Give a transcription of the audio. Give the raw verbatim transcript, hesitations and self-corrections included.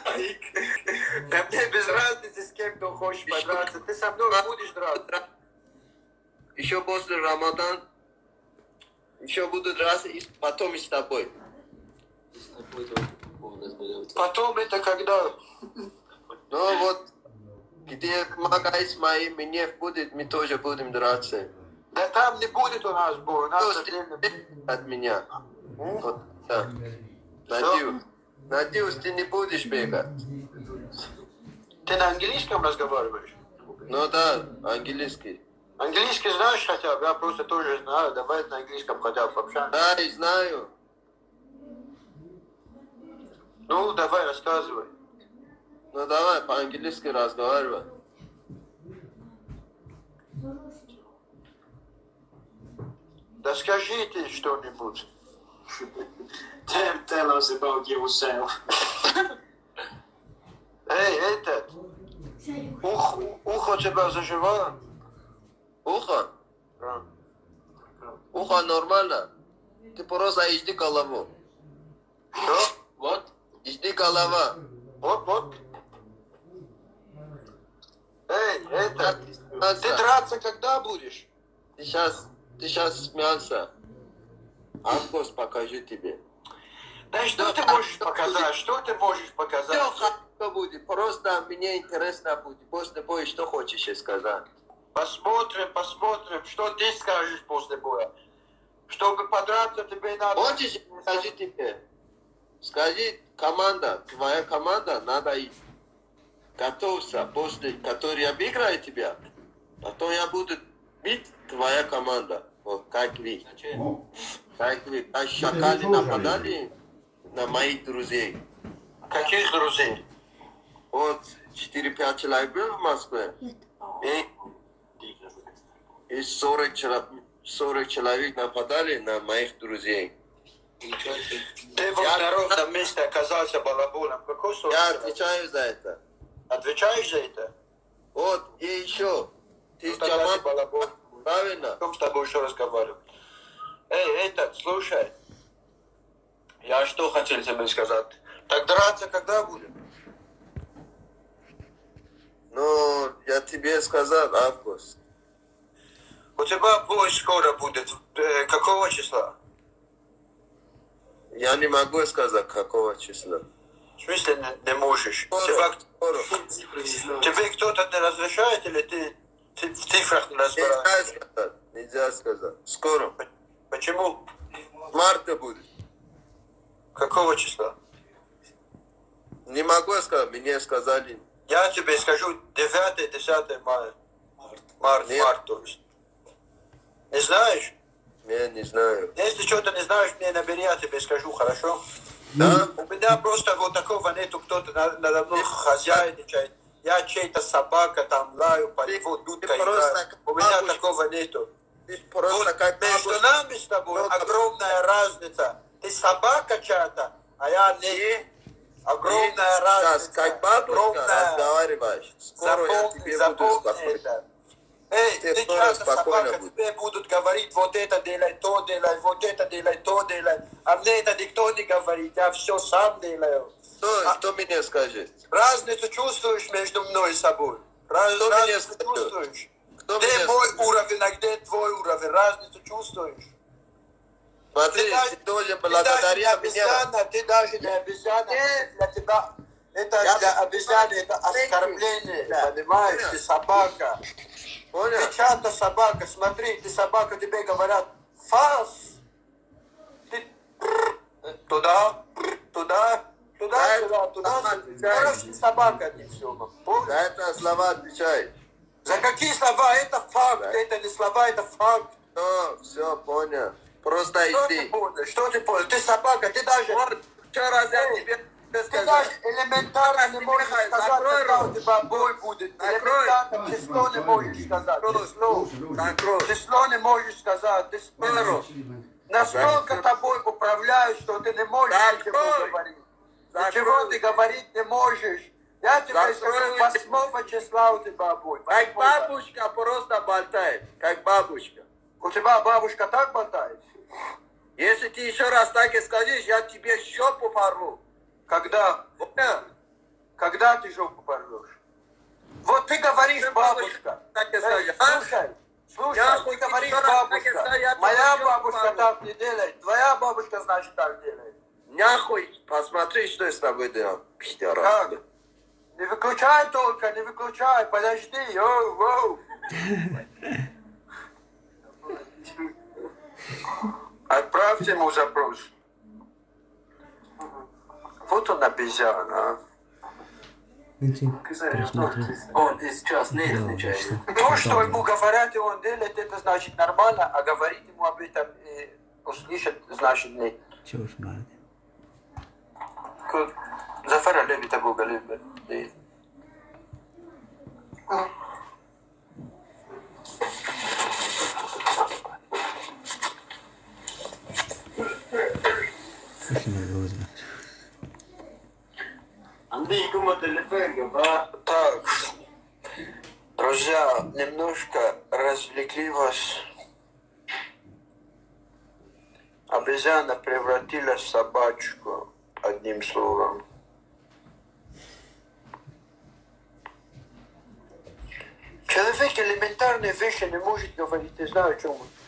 Да мне без разницы, с кем ты хочешь подраться. Ты со мной будешь драться. Еще после Рамадан. Еще буду драться, и потом и с тобой. Потом это когда? Ну вот, где помогай с моим, мне будет, мы тоже будем драться. Да там не будет у нас бой, у нас отдельно... От меня. Вот, да. Надеюсь. Надеюсь, ты не будешь бегать. Ты на английском разговариваешь? Ну да, английский. Английский знаешь хотя бы? Я просто тоже знаю. Давай на английском хотя бы пообщаемся. Да, и знаю. Ну, давай, рассказывай. Ну давай, по-английски разговаривай. Да скажите что-нибудь. Tell, tell us about yourself. Эй, этот. Ух, ухо у тебя заживает? Ухо? Да. Ухо нормально. Ты просто жди голову. Что? Вот, жди голова. Вот, вот. Эй, это. Ты Ты драться когда будешь? Ты сейчас, ты сейчас смеялся. Август покажу тебе. Да что ты можешь показать? Что ты можешь показать? Все хорошо будет. Просто мне интересно будет. После боя что хочешь сказать? Посмотрим, посмотрим, что ты скажешь после боя. Чтобы подраться, тебе надо... Хочешь, скажи тебе. Скажи, команда, твоя команда, надо и готовься после, которой обыграет тебя. Потом я буду бить твоя команда. Вот как вы. Как вы, как шакали нападали на моих друзей. Каких друзей? Вот четыре-пять человек был в Москве. И? И сорок человек нападали на моих друзей. Ты в народном месте оказался балаболом. Какой сорок Я человек? отвечаю за это. Отвечаешь за это? Вот, и еще. Ты Ну, с тогда ты Джамал, балабол. правильно? Потом с тобой еще разговариваю. Эй, этот, слушай. Я что хотел тебе сказать? Так драться когда будем? Ну, я тебе сказал, август. У тебя бой скоро будет. Э, какого числа? Я не могу сказать, какого числа. В смысле не, не можешь? Скоро, Тебя, скоро. тебе кто-то не разрешает или ты, ты в цифрах не Нельзя разбираешься? сказать, нельзя сказать. Скоро. Почему? Марта будет. Какого числа? Не могу сказать, мне сказали. Я тебе скажу девятое-десятое мая. Март, Нет. март, то есть. Не знаешь? Я не знаю. Если что-то не знаешь, мне набери, я тебе скажу, хорошо? Да? У меня просто вот такого нету, кто-то надо, надо мной хозяйничает. Я чей-то собака, там лаю, по его дудка играю. У меня такого нету. Ты просто Вот как между бабушка. нами с тобой Ну, огромная разница. Ты собака чья-то, а я не. Огромная Ты разница. сейчас как бабушка Огромная. разговариваешь. Скоро я Запомни, тебе буду запомни спокойно. это. Эй, Ты ты скоро часто спокойно собака, будешь. тебе будут говорить, вот это делай, то делай, вот это делай, то делай. А мне это никто не говорит, я все сам делаю. Что, А- что мне скажешь? Разницу чувствуешь между мной и собой? Раз, Кто меня разницу скажет? чувствуешь? Кто Где меня мой скажет? уровень, а где твой уровень? Разницу чувствуешь? Смотри, Ты даже- ты тоже Ты даже не благодаря меня. обезьяна, ты даже не обезьяна. Нет. Для тебя это Я для понимаю, обезьяны это thank you. оскорбление, Да. понимаешь? Понял. Ты собака. Понял? Ты часто собака, смотри, ты собака, тебе говорят фас. Ты туда, туда, туда, Да, сюда, туда, сама сюда. отвечай. Короче, ты собака, не все. Понял? За это слова отвечай. За какие слова? Это факт, Да. это не слова, это факт. Все, все, понял. Просто Что ты иди. понял? Что ты понял? Ты собака, ты даже... Вчера раз я Эй, тебе Ты сказал. даже элементарно не можешь Михаил, сказать, закрой когда рот. у тебя бой будет. Закрой. Элементарно число не можешь сказать. Число. Закрой. Число не можешь сказать. Ты Закрой. настолько тобой управляют, что ты не можешь Закрой. ничего говорить. Закрой. Ничего ты говорить не можешь. Я тебе Закрой. скажу, восьмого числа у тебя бой. Как Восьмого. бабушка просто болтает. Как бабушка. У тебя бабушка так болтает? Если ты еще раз так и скажешь, я тебе щеку порву. Когда? Понял? Куда ты жопу порвешь? Вот ты говоришь, бабушка. Слушай, слушай, ты говоришь, бабушка. Моя бабушка так не делает, твоя бабушка, значит, так делает. Нахуй, посмотри, что я с тобой делал, пидорас. Как? Не выключай только, не выключай, подожди, оу, оу. Отправьте ему запрос. Вот он обезьян, а. Он сейчас не отвечает. То, что ему говорят, и он делает, это значит нормально, а говорить ему об этом и услышать, значит нет. Чего ж надо? Зафар Алеви Табу Галиб. Так, друзья, немножко развлекли вас. Обезьяна превратилась в собачку, одним словом. Человек элементарные вещи не может говорить, не знаю, о чем он.